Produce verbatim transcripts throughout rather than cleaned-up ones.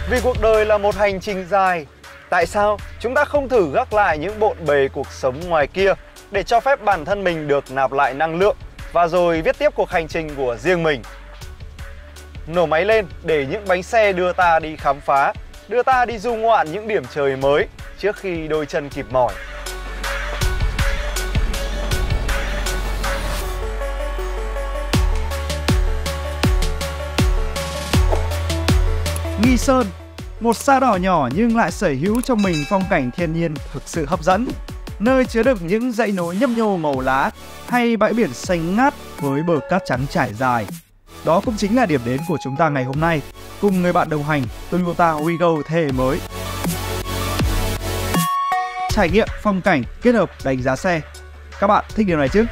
Vì cuộc đời là một hành trình dài, tại sao chúng ta không thử gác lại những bộn bề cuộc sống ngoài kia để cho phép bản thân mình được nạp lại năng lượng và rồi viết tiếp cuộc hành trình của riêng mình? Nổ máy lên để những bánh xe đưa ta đi khám phá, đưa ta đi du ngoạn những điểm trời mới trước khi đôi chân kịp mỏi. Nghi Sơn, một sa đỏ nhỏ nhưng lại sở hữu trong mình phong cảnh thiên nhiên thực sự hấp dẫn. Nơi chứa đựng những dãy núi nhấp nhô màu lá hay bãi biển xanh ngát với bờ cát trắng trải dài. Đó cũng chính là điểm đến của chúng ta ngày hôm nay, cùng người bạn đồng hành Toyota Wigo thế hệ mới. Trải nghiệm phong cảnh kết hợp đánh giá xe. Các bạn thích điều này chứ?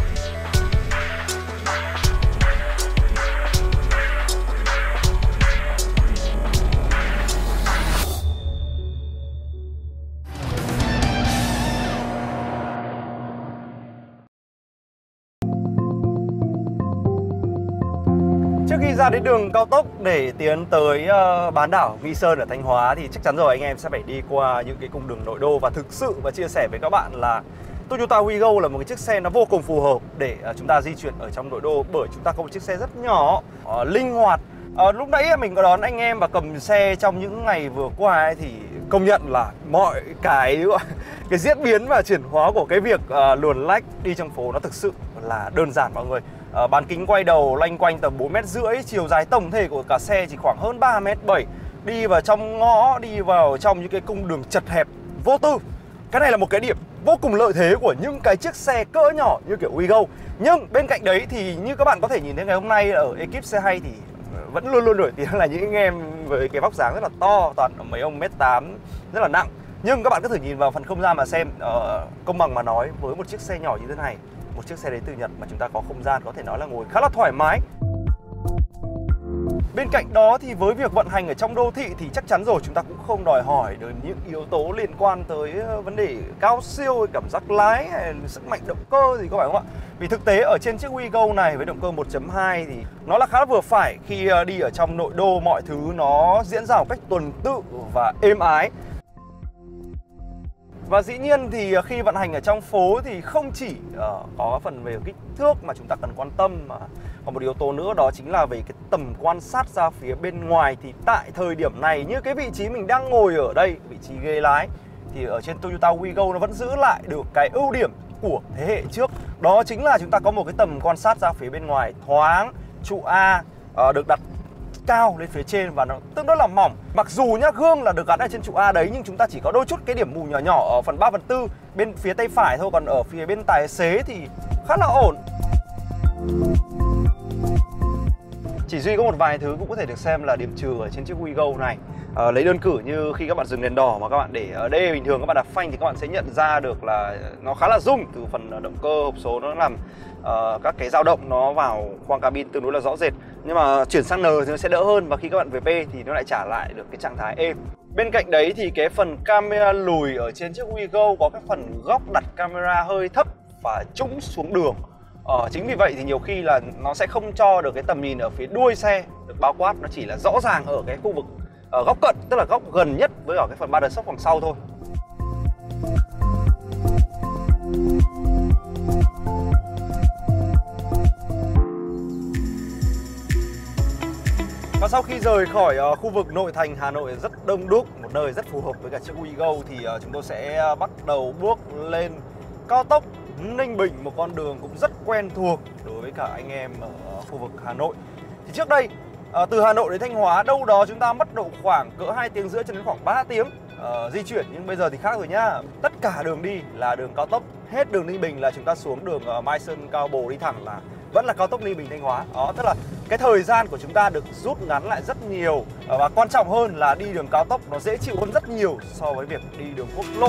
Trước khi ra đến đường cao tốc để tiến tới uh, bán đảo Nghi Sơn ở Thanh Hóa thì chắc chắn rồi anh em sẽ phải đi qua những cái cung đường nội đô. Và thực sự và chia sẻ với các bạn là Toyota Wigo là một cái chiếc xe nó vô cùng phù hợp để uh, chúng ta di chuyển ở trong nội đô, bởi chúng ta có một chiếc xe rất nhỏ, uh, linh hoạt. uh, Lúc nãy mình có đón anh em và cầm xe trong những ngày vừa qua ấy, thì công nhận là mọi cái cái diễn biến và chuyển hóa của cái việc uh, luồn lách đi trong phố nó thực sự là đơn giản mọi người. Uh, bán kính quay đầu loanh quanh tầm bốn mét rưỡi, chiều dài tổng thể của cả xe chỉ khoảng hơn ba mét bảy. Đi vào trong ngõ, đi vào trong những cái cung đường chật hẹp vô tư. Cái này là một cái điểm vô cùng lợi thế của những cái chiếc xe cỡ nhỏ như kiểu Wigo. Nhưng bên cạnh đấy thì như các bạn có thể nhìn thấy ngày hôm nay ở ekip xe hay thì vẫn luôn luôn nổi tiếng là những anh em với cái vóc dáng rất là to, toàn mấy ông mét tám rất là nặng. Nhưng các bạn cứ thử nhìn vào phần không gian mà xem, uh, công bằng mà nói, với một chiếc xe nhỏ như thế này, một chiếc xe đến từ Nhật mà chúng ta có không gian có thể nói là ngồi khá là thoải mái. Bên cạnh đó thì với việc vận hành ở trong đô thị thì chắc chắn rồi chúng ta cũng không đòi hỏi được những yếu tố liên quan tới vấn đề cao siêu, cảm giác lái hay sức mạnh động cơ gì có phải không ạ? Vì thực tế ở trên chiếc Wigo này với động cơ một chấm hai thì nó là khá là vừa phải khi đi ở trong nội đô, mọi thứ nó diễn ra một cách tuần tự và êm ái. Và dĩ nhiên thì khi vận hành ở trong phố thì không chỉ uh, có phần về kích thước mà chúng ta cần quan tâm, mà còn một yếu tố nữa đó chính là về cái tầm quan sát ra phía bên ngoài. Thì tại thời điểm này, như cái vị trí mình đang ngồi ở đây, vị trí ghế lái, thì ở trên Toyota Wigo nó vẫn giữ lại được cái ưu điểm của thế hệ trước. Đó chính là chúng ta có một cái tầm quan sát ra phía bên ngoài thoáng, trụ A uh, được đặt cao lên phía trên và nó tương đối là mỏng. Mặc dù nhá, gương là được gắn ở trên trụ A đấy, nhưng chúng ta chỉ có đôi chút cái điểm mù nhỏ nhỏ ở phần ba phần tư bên phía tay phải thôi, còn ở phía bên tài xế thì khá là ổn. Chỉ duy có một vài thứ cũng có thể được xem là điểm trừ ở trên chiếc Wigo này. À, lấy đơn cử như khi các bạn dừng đèn đỏ mà các bạn để ở đây bình thường các bạn đạp phanh thì các bạn sẽ nhận ra được là nó khá là rung từ phần động cơ, hộp số nó làm uh, các cái dao động nó vào khoang cabin tương đối là rõ rệt. Nhưng mà chuyển sang N thì nó sẽ đỡ hơn, và khi các bạn về P thì nó lại trả lại được cái trạng thái êm. Bên cạnh đấy thì cái phần camera lùi ở trên chiếc Wigo có cái phần góc đặt camera hơi thấp và trũng xuống đường. Ờ, chính vì vậy thì nhiều khi là nó sẽ không cho được cái tầm nhìn ở phía đuôi xe được bao quát, nó chỉ là rõ ràng ở cái khu vực uh, góc cận, tức là góc gần nhất với ở cái phần ba đờ sốc đằng sau thôi. Và sau khi rời khỏi uh, khu vực nội thành Hà Nội rất đông đúc, một nơi rất phù hợp với cả chiếc Wigo, thì uh, chúng tôi sẽ uh, bắt đầu bước lên cao tốc Ninh Bình, một con đường cũng rất quen thuộc đối với cả anh em ở khu vực Hà Nội. Thì trước đây uh, từ Hà Nội đến Thanh Hóa đâu đó chúng ta mất độ khoảng cỡ hai tiếng rưỡi cho đến khoảng ba tiếng uh, di chuyển, nhưng bây giờ thì khác rồi nhá. Tất cả đường đi là đường cao tốc, hết đường Ninh Bình là chúng ta xuống đường uh, Mai Sơn Cao Bồ đi thẳng là vẫn là cao tốc Ninh Bình Thanh Hóa. Đó, tức là cái thời gian của chúng ta được rút ngắn lại rất nhiều, và quan trọng hơn là đi đường cao tốc nó dễ chịu hơn rất nhiều so với việc đi đường quốc lộ.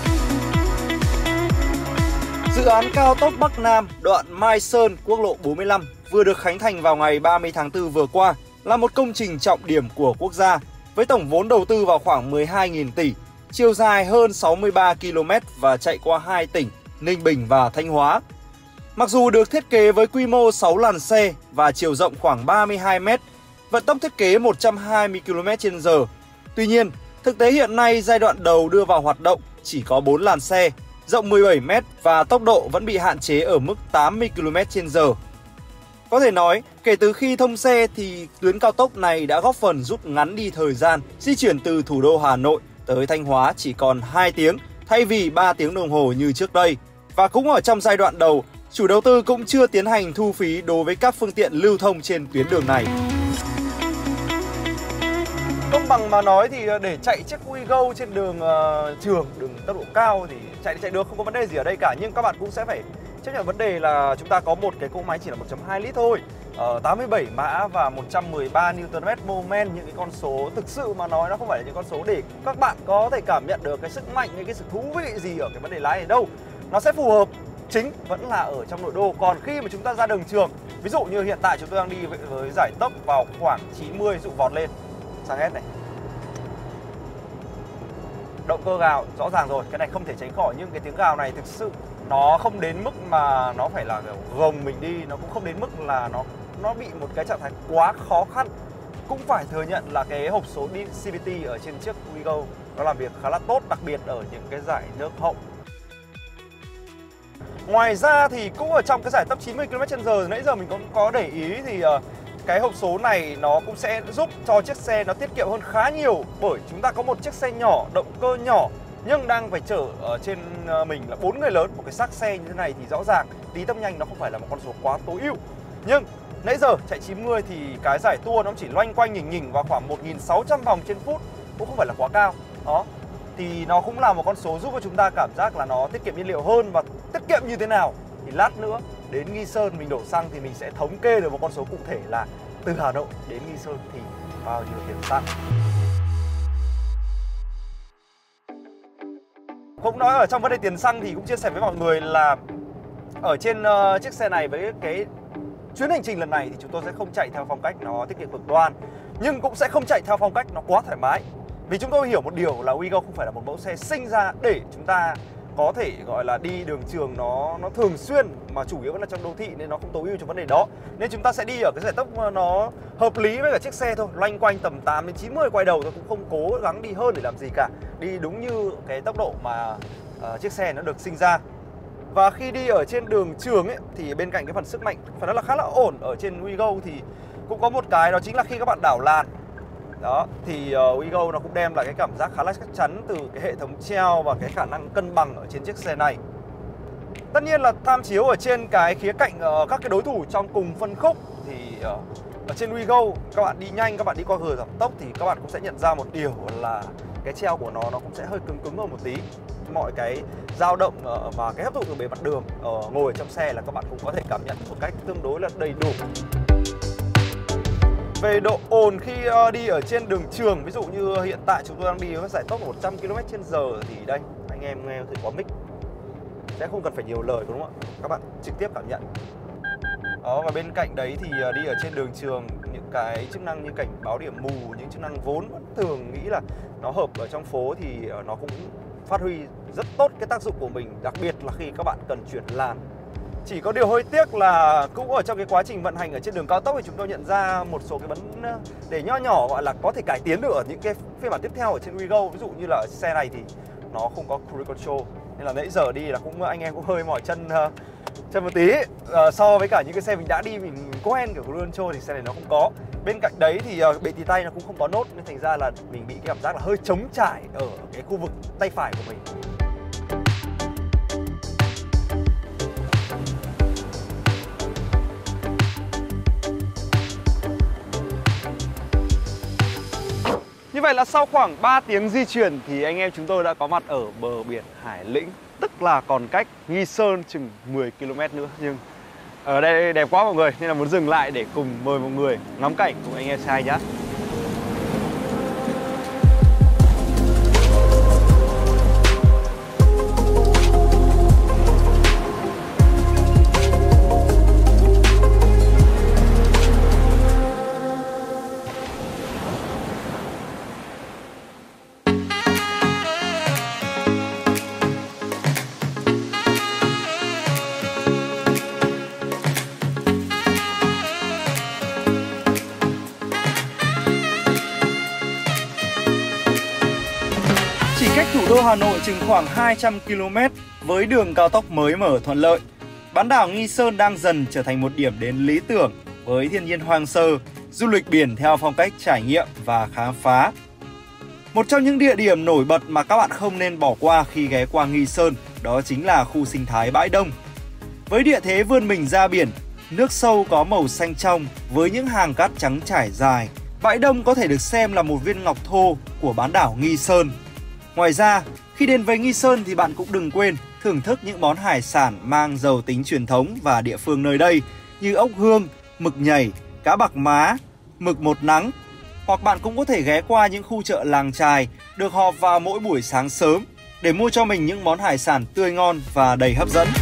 Dự án cao tốc Bắc Nam đoạn Mai Sơn quốc lộ bốn mươi lăm vừa được khánh thành vào ngày ba mươi tháng tư vừa qua là một công trình trọng điểm của quốc gia với tổng vốn đầu tư vào khoảng mười hai nghìn tỷ, chiều dài hơn sáu mươi ba ki lô mét và chạy qua hai tỉnh Ninh Bình và Thanh Hóa. Mặc dù được thiết kế với quy mô sáu làn xe và chiều rộng khoảng ba mươi hai mét, vận tốc thiết kế một trăm hai mươi ki lô mét trên giờ, Tuy nhiên, thực tế hiện nay giai đoạn đầu đưa vào hoạt động chỉ có bốn làn xe, rộng mười bảy mét và tốc độ vẫn bị hạn chế ở mức tám mươi ki lô mét trên giờ. Có thể nói, kể từ khi thông xe thì tuyến cao tốc này đã góp phần rút ngắn đi thời gian di chuyển từ thủ đô Hà Nội tới Thanh Hóa chỉ còn hai tiếng thay vì ba tiếng đồng hồ như trước đây. Và cũng ở trong giai đoạn đầu, chủ đầu tư cũng chưa tiến hành thu phí đối với các phương tiện lưu thông trên tuyến đường này. Công bằng mà nói thì để chạy chiếc Wigo trên đường uh, trường, đường tốc độ cao thì chạy chạy được, không có vấn đề gì ở đây cả. Nhưng các bạn cũng sẽ phải chấp nhận vấn đề là chúng ta có một cái cỗ máy chỉ là một phẩy hai lít thôi, uh, tám mươi bảy mã và một trăm mười ba Newton mét moment. Những cái con số thực sự mà nói nó không phải là những con số để các bạn có thể cảm nhận được cái sức mạnh hay cái sự thú vị gì ở cái vấn đề lái này đâu. Nó sẽ phù hợp chính vẫn là ở trong nội đô. Còn khi mà chúng ta ra đường trường, ví dụ như hiện tại chúng tôi đang đi với, với giải tốc vào khoảng chín mươi, dụ vọt lên sang S này, động cơ gào rõ ràng rồi, cái này không thể tránh khỏi. Nhưng cái tiếng gào này thực sự nó không đến mức mà nó phải là gồng mình đi, nó cũng không đến mức là nó nó bị một cái trạng thái quá khó khăn. Cũng phải thừa nhận là cái hộp số xê vê tê ở trên chiếc Wigo nó làm việc khá là tốt, đặc biệt ở những cái giải nước hậu. Ngoài ra thì cũng ở trong cái giải tốc chín mươi ki lô mét trên giờ nãy giờ mình cũng có để ý thì uh, cái hộp số này nó cũng sẽ giúp cho chiếc xe nó tiết kiệm hơn khá nhiều, bởi chúng ta có một chiếc xe nhỏ, động cơ nhỏ nhưng đang phải chở ở trên uh, mình là bốn người lớn. Một cái xác xe như thế này thì rõ ràng tí tốc nhanh nó không phải là một con số quá tối ưu. Nhưng nãy giờ chạy chín mươi thì cái giải tua nó chỉ loanh quanh nhỉnh nhỉnh vào khoảng một nghìn sáu trăm vòng trên phút, cũng không phải là quá cao. Đó, thì nó cũng là một con số giúp cho chúng ta cảm giác là nó tiết kiệm nhiên liệu hơn. Và tiết kiệm như thế nào thì lát nữa đến Nghi Sơn mình đổ xăng thì mình sẽ thống kê được một con số cụ thể là từ Hà Nội đến Nghi Sơn thì bao nhiêu tiền xăng. Cũng nói ở trong vấn đề tiền xăng thì cũng chia sẻ với mọi người là ở trên uh, chiếc xe này với cái chuyến hành trình lần này thì chúng tôi sẽ không chạy theo phong cách nó tiết kiệm cực đoan, nhưng cũng sẽ không chạy theo phong cách nó quá thoải mái. Vì chúng tôi hiểu một điều là Wigo không phải là một mẫu xe sinh ra để chúng ta có thể gọi là đi đường trường nó nó thường xuyên, mà chủ yếu vẫn là trong đô thị nên nó không tối ưu cho vấn đề đó. Nên chúng ta sẽ đi ở cái giải tốc nó hợp lý với cả chiếc xe thôi, loanh quanh tầm tám đến chín mươi quay đầu thôi, cũng không cố gắng đi hơn để làm gì cả. Đi đúng như cái tốc độ mà uh, chiếc xe nó được sinh ra. Và khi đi ở trên đường trường ấy thì bên cạnh cái phần sức mạnh phải nói là khá là ổn ở trên Wigo thì cũng có một cái, đó chính là khi các bạn đảo làn đó thì uh, Wigo nó cũng đem lại cái cảm giác khá là chắc chắn từ cái hệ thống treo và cái khả năng cân bằng ở trên chiếc xe này. Tất nhiên là tham chiếu ở trên cái khía cạnh uh, các cái đối thủ trong cùng phân khúc thì uh, ở trên Wigo các bạn đi nhanh, các bạn đi qua gờ giảm tốc thì các bạn cũng sẽ nhận ra một điều là cái treo của nó nó cũng sẽ hơi cứng cứng hơn một tí. Mọi cái dao động uh, và cái hấp thụ từ bề mặt đường uh, ngồi ở trong xe là các bạn cũng có thể cảm nhận một cách tương đối là đầy đủ. Về độ ồn khi uh, đi ở trên đường trường, ví dụ như hiện tại chúng tôi đang đi với giải tốc một trăm ki lô mét trên giờ thì đây, anh em nghe thử có mic. Sẽ không cần phải nhiều lời đúng không ạ? Các bạn trực tiếp cảm nhận. Đó, và bên cạnh đấy thì uh, đi ở trên đường trường, những cái chức năng như cảnh báo điểm mù, những chức năng vốn vẫn thường nghĩ là nó hợp ở trong phố thì uh, nó cũng phát huy rất tốt cái tác dụng của mình, đặc biệt là khi các bạn cần chuyển làn. Chỉ có điều hơi tiếc là cũng ở trong cái quá trình vận hành ở trên đường cao tốc thì chúng tôi nhận ra một số cái vấn đề nho nhỏ gọi là có thể cải tiến được ở những cái phiên bản tiếp theo ở trên Wigo. Ví dụ như là xe này thì nó không có cruise control, nên là nãy giờ đi là cũng anh em cũng hơi mỏi chân uh, chân một tí. Uh, so với cả những cái xe mình đã đi mình quen kiểu cruise control thì xe này nó không có. Bên cạnh đấy thì uh, bệ tì tay nó cũng không có nốt, nên thành ra là mình bị cái cảm giác là hơi trống trải ở cái khu vực tay phải của mình. Như vậy là sau khoảng ba tiếng di chuyển thì anh em chúng tôi đã có mặt ở bờ biển Hải Lĩnh, tức là còn cách Nghi Sơn chừng mười ki lô mét nữa. Nhưng ở đây đẹp quá mọi người, nên là muốn dừng lại để cùng mời mọi người ngắm cảnh cùng anh em trai nhé. cách thủ đô Hà Nội chừng khoảng hai trăm ki lô mét với đường cao tốc mới mở thuận lợi, bán đảo Nghi Sơn đang dần trở thành một điểm đến lý tưởng với thiên nhiên hoang sơ, du lịch biển theo phong cách trải nghiệm và khám phá. Một trong những địa điểm nổi bật mà các bạn không nên bỏ qua khi ghé qua Nghi Sơn đó chính là khu sinh thái Bãi Đông. Với địa thế vươn mình ra biển, nước sâu có màu xanh trong với những hàng cát trắng trải dài, Bãi Đông có thể được xem là một viên ngọc thô của bán đảo Nghi Sơn. Ngoài ra, khi đến với Nghi Sơn thì bạn cũng đừng quên thưởng thức những món hải sản mang giàu tính truyền thống và địa phương nơi đây như ốc hương, mực nhảy, cá bạc má, mực một nắng. Hoặc bạn cũng có thể ghé qua những khu chợ làng chài được họp vào mỗi buổi sáng sớm để mua cho mình những món hải sản tươi ngon và đầy hấp dẫn.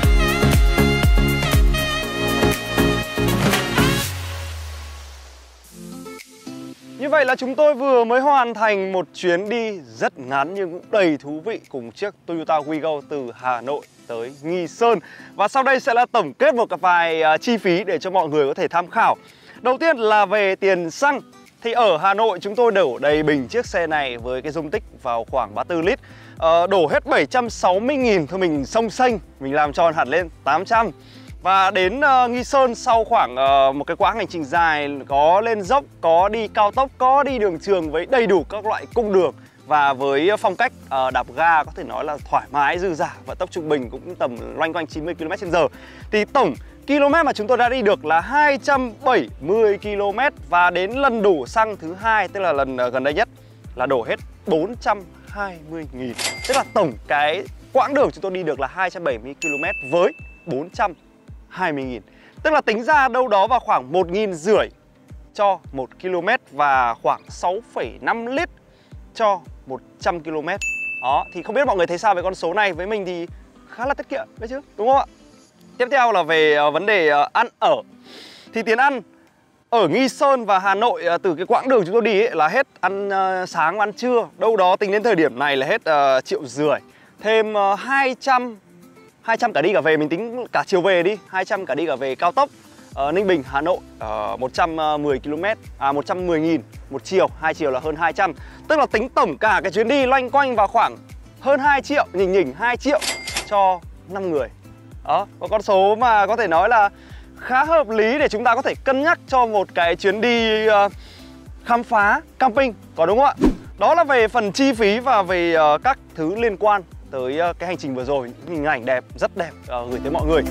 Như vậy là chúng tôi vừa mới hoàn thành một chuyến đi rất ngắn nhưng cũng đầy thú vị cùng chiếc Toyota Wigo từ Hà Nội tới Nghi Sơn. Và sau đây sẽ là tổng kết một vài chi phí để cho mọi người có thể tham khảo. Đầu tiên là về tiền xăng. Thì ở Hà Nội chúng tôi đổ đầy bình chiếc xe này với cái dung tích vào khoảng ba mươi tư lít. ờ, Đổ hết bảy trăm sáu mươi nghìn thôi, mình xông xênh, mình làm tròn hẳn lên tám trăm. Và đến uh, Nghi Sơn sau khoảng uh, một cái quãng hành trình dài, có lên dốc, có đi cao tốc, có đi đường trường với đầy đủ các loại cung đường. Và với phong cách uh, đạp ga có thể nói là thoải mái, dư dả, và tốc trung bình cũng tầm loanh quanh chín mươi ki lô mét trên giờ. Thì tổng km mà chúng tôi đã đi được là hai trăm bảy mươi ki lô mét. Và đến lần đổ xăng thứ hai, tức là lần uh, gần đây nhất, là đổ hết bốn trăm hai mươi nghìn. Tức là tổng cái quãng đường chúng tôi đi được là hai trăm bảy mươi ki lô mét với bốn trăm hai mươi nghìn. Tức là tính ra đâu đó vào khoảng một nghìn rưỡi cho một ki lô mét và khoảng sáu phẩy năm lít cho một trăm ki lô mét. Đó, thì không biết mọi người thấy sao về con số này. Với mình thì khá là tiết kiệm đấy chứ, đúng không ạ? Tiếp theo là về uh, vấn đề uh, ăn ở. Thì tiền ăn ở Nghi Sơn và Hà Nội uh, từ cái quãng đường chúng tôi đi ấy, là hết ăn uh, sáng và ăn trưa. Đâu đó tính đến thời điểm này là hết uh, triệu rưỡi. Thêm uh, hai trăm hai trăm cả đi cả về, mình tính cả chiều về đi, hai trăm cả đi cả về cao tốc uh, Ninh Bình Hà Nội uh, một trăm mười ki lô mét, à một trăm mười nghìn một chiều, hai chiều là hơn hai trăm. Tức là tính tổng cả cái chuyến đi loanh quanh vào khoảng hơn hai triệu, nhỉnh nhỉnh hai triệu cho năm người. Đó, có con số mà có thể nói là khá hợp lý để chúng ta có thể cân nhắc cho một cái chuyến đi uh, khám phá camping, có đúng không ạ? Đó là về phần chi phí và về uh, các thứ liên quan tới uh, cái hành trình vừa rồi, những hình ảnh đẹp, rất đẹp uh, gửi tới mọi người.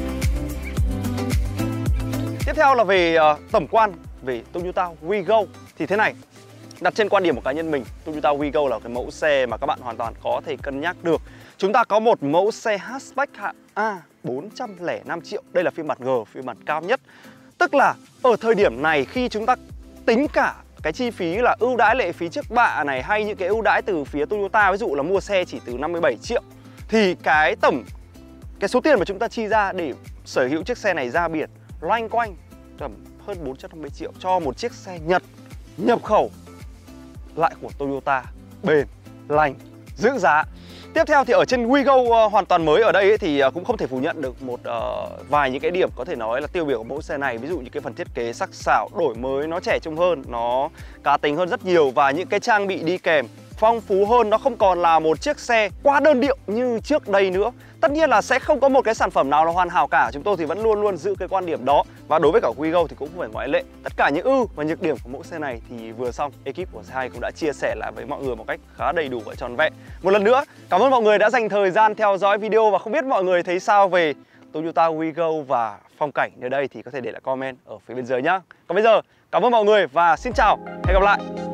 Tiếp theo là về uh, tổng quan về Toyota Wigo. Thì thế này, đặt trên quan điểm của cá nhân mình, Toyota Wigo là cái mẫu xe mà các bạn hoàn toàn có thể cân nhắc được. Chúng ta có một mẫu xe hatchback hạng A bốn trăm lẻ năm triệu. Đây là phiên bản G, phiên bản cao nhất. Tức là ở thời điểm này khi chúng ta tính cả cái chi phí là ưu đãi lệ phí trước bạ này, hay những cái ưu đãi từ phía Toyota, ví dụ là mua xe chỉ từ năm mươi bảy triệu, thì cái tổng cái số tiền mà chúng ta chi ra để sở hữu chiếc xe này ra biển loanh quanh tầm hơn bốn trăm năm mươi triệu cho một chiếc xe Nhật nhập khẩu lại của Toyota, bền, lành, giữ giá. Tiếp theo thì ở trên Wigo uh, hoàn toàn mới ở đây ấy, thì uh, cũng không thể phủ nhận được một uh, vài những cái điểm có thể nói là tiêu biểu của mẫu xe này. Ví dụ như cái phần thiết kế sắc sảo, đổi mới, nó trẻ trung hơn, nó cá tính hơn rất nhiều. Và những cái trang bị đi kèm phong phú hơn, nó không còn là một chiếc xe quá đơn điệu như trước đây nữa. Tất nhiên là sẽ không có một cái sản phẩm nào là hoàn hảo cả. Chúng tôi thì vẫn luôn luôn giữ cái quan điểm đó. Và đối với cả Wigo thì cũng không phải ngoại lệ. Tất cả những ưu và nhược điểm của mẫu xe này thì vừa xong ekip của Sai cũng đã chia sẻ lại với mọi người một cách khá đầy đủ và trọn vẹn. Một lần nữa, cảm ơn mọi người đã dành thời gian theo dõi video. Và không biết mọi người thấy sao về Toyota Wigo và phong cảnh nơi đây thì có thể để lại comment ở phía bên dưới nhá. Còn bây giờ, cảm ơn mọi người và xin chào, hẹn gặp lại.